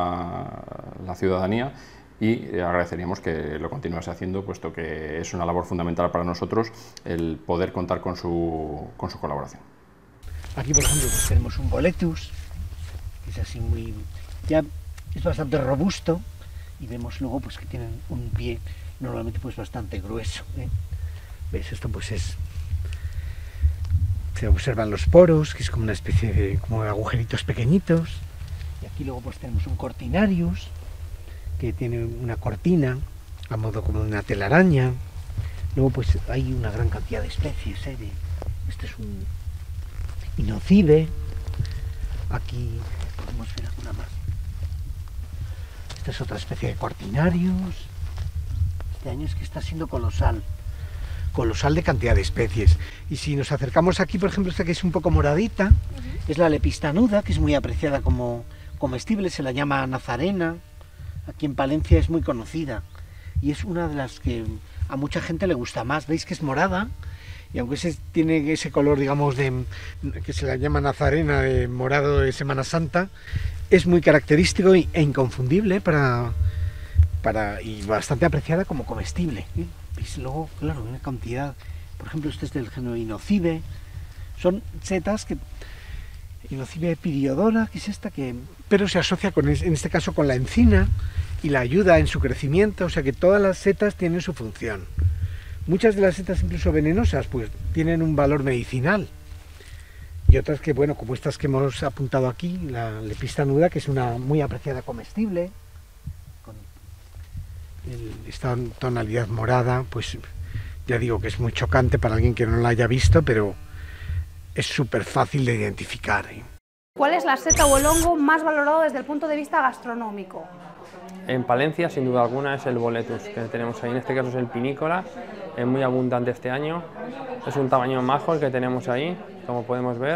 la, la ciudadanía y agradeceríamos que lo continuase haciendo, puesto que es una labor fundamental para nosotros el poder contar con su, con su colaboración. Aquí, por ejemplo, pues tenemos un boletus, que es así muy, ya es bastante robusto, y vemos luego pues que tienen un pie normalmente pues bastante grueso, ¿eh? ¿Ves? Esto pues es, se observan los poros, que es como una especie de como agujeritos pequeñitos, y aquí luego pues tenemos un cortinarius, que tiene una cortina a modo como una telaraña. Luego pues hay una gran cantidad de especies, ¿eh? De, este es un inocibe. Aquí podemos ver alguna más. Esta es otra especie de cortinarius. Este año es que está siendo colosal, colosal de cantidad de especies. Y si nos acercamos aquí, por ejemplo, esta que es un poco moradita, uh-huh. es la lepistanuda, que es muy apreciada como comestible, se la llama nazarena. Aquí en Palencia es muy conocida y es una de las que a mucha gente le gusta más. Veis que es morada y aunque ese, tiene ese color, digamos, de, que se la llama nazarena, de morado de Semana Santa, es muy característico e inconfundible para, para, y bastante apreciada como comestible, ¿eh? ¿Veis? Luego, claro, una cantidad, por ejemplo, este es del género Inocibe, son setas que... Inocibe piriodora, que es esta que... pero se asocia con, en este caso con la encina y la ayuda en su crecimiento, o sea que todas las setas tienen su función. Muchas de las setas, incluso venenosas, pues tienen un valor medicinal. Y otras que, bueno, como estas que hemos apuntado aquí, la lepistanuda, que es una muy apreciada comestible, con el, esta tonalidad morada, pues ya digo que es muy chocante para alguien que no la haya visto, pero es súper fácil de identificar, ¿eh? ¿Cuál es la seta o el hongo más valorado desde el punto de vista gastronómico? En Palencia, sin duda alguna, es el boletus que tenemos ahí. En este caso es el pinícola, es muy abundante este año. Es un tamaño majo el que tenemos ahí, como podemos ver.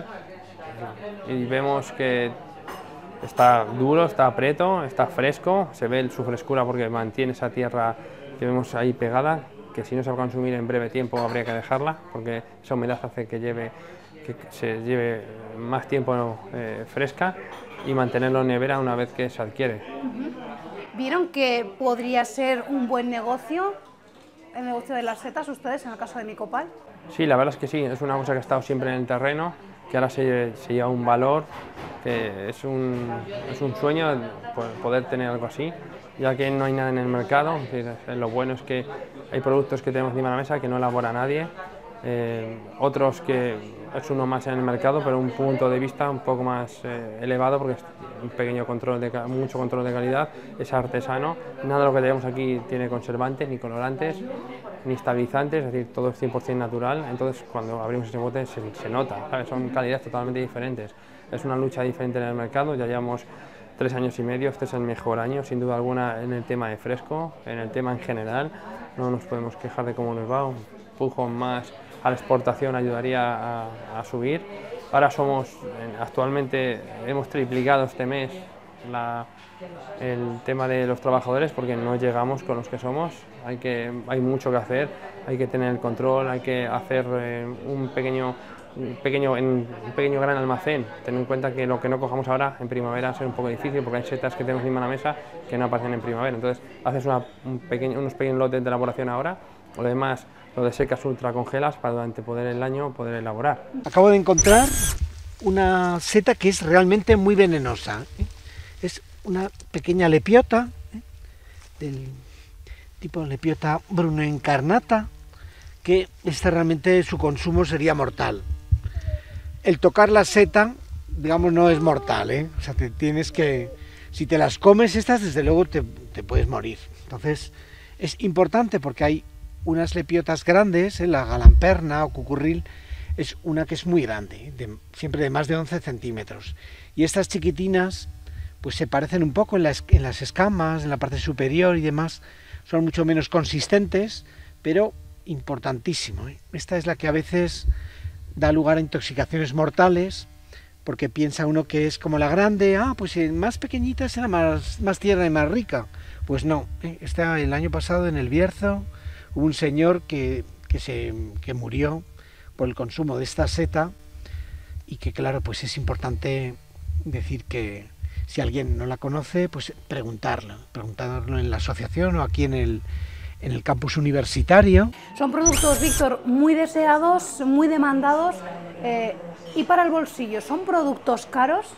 Y vemos que está duro, está preto, está fresco. Se ve su frescura porque mantiene esa tierra que vemos ahí pegada, que si no se va a consumir en breve tiempo habría que dejarla, porque esa humedad hace que lleve... que se lleve más tiempo eh, fresca y mantenerlo en nevera una vez que se adquiere. ¿Vieron que podría ser un buen negocio, el negocio de las setas, ustedes, en el caso de Micopal? Sí, la verdad es que sí, es una cosa que ha estado siempre en el terreno, que ahora se, se lleva un valor, que es un, es un sueño poder tener algo así, ya que no hay nada en el mercado. Lo bueno es que hay productos que tenemos encima de la mesa que no elabora nadie, eh, otros que es uno más en el mercado, pero un punto de vista un poco más eh, elevado, porque es un pequeño control de, mucho control de calidad, es artesano, nada de lo que tenemos aquí tiene conservantes, ni colorantes, ni estabilizantes, es decir, todo es cien por cien natural, entonces cuando abrimos ese bote se, se nota, ¿sabes? Son calidades totalmente diferentes, es una lucha diferente en el mercado, ya llevamos tres años y medio, este es el mejor año, sin duda alguna, en el tema de fresco, en el tema en general, no nos podemos quejar de cómo nos va, un empujón más a la exportación ayudaría a, a subir. Ahora somos, actualmente hemos triplicado este mes la, el tema de los trabajadores porque no llegamos con los que somos, hay, que, hay mucho que hacer, hay que tener el control, hay que hacer eh, un pequeño, un pequeño, en un pequeño gran almacén. Ten en cuenta que lo que no cojamos ahora en primavera va a ser un poco difícil porque hay setas que tenemos encima de la mesa que no aparecen en primavera, entonces haces una, un pequeño, unos pequeños lotes de elaboración ahora, o demás lo de secas ultra congelas para durante poder el año poder elaborar. Acabo de encontrar una seta que es realmente muy venenosa, ¿eh? Es una pequeña lepiota, ¿eh? Del tipo lepiota brunoincarnata, que esta realmente su consumo sería mortal. El tocar la seta, digamos, no es mortal, ¿eh? O sea, te tienes que, si te las comes estas, desde luego te, te puedes morir. Entonces es importante porque hay unas lepiotas grandes, ¿eh? La galamperna o cucurril es una que es muy grande, de, siempre de más de once centímetros. Y estas chiquitinas pues se parecen un poco en las, en las escamas, en la parte superior y demás, son mucho menos consistentes, pero importantísimo, ¿eh? Esta es la que a veces da lugar a intoxicaciones mortales, porque piensa uno que es como la grande, ah, pues más pequeñita será más, más tierna y más rica. Pues no, ¿eh? Esta, el año pasado en el Bierzo, hubo un señor que, que, se, que murió por el consumo de esta seta y que claro, pues es importante decir que si alguien no la conoce, pues preguntarlo, preguntarlo en la asociación o aquí en el, en el campus universitario. Son productos, Víctor, muy deseados, muy demandados eh, y para el bolsillo, ¿son productos caros?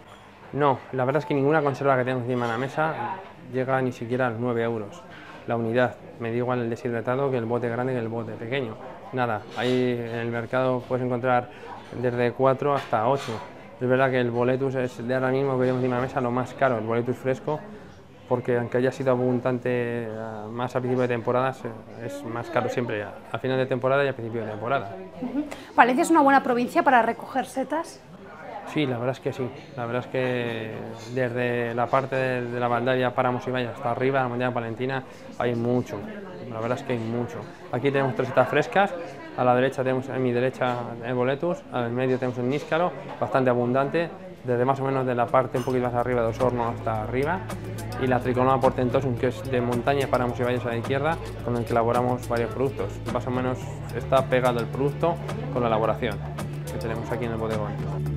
No, la verdad es que ninguna conserva que tenemos encima de la mesa llega ni siquiera a los nueve euros. La unidad, me da igual el deshidratado que el bote grande que el bote pequeño. Nada, ahí en el mercado puedes encontrar desde cuatro hasta ocho. Es verdad que el boletus es de ahora mismo que tenemos encima de la mesa lo más caro, el boletus fresco, porque aunque haya sido abundante más a principio de temporada, es más caro siempre a final de temporada y a principio de temporada. Uh-huh. ¿Valencia es una buena provincia para recoger setas? Sí, la verdad es que sí. La verdad es que desde la parte de, de la Valdavia, Páramos y Valles hasta arriba, la montaña palentina, hay mucho. La verdad es que hay mucho. Aquí tenemos tres setas frescas. A la derecha tenemos, en mi derecha, el boletus. Al medio tenemos el níscaro, bastante abundante. Desde más o menos de la parte un poquito más arriba de Osorno hasta arriba. Y la triconoma portentosum, que es de montaña, Páramos y Valles a la izquierda, con el que elaboramos varios productos. Más o menos está pegado el producto con la elaboración que tenemos aquí en el bodegón.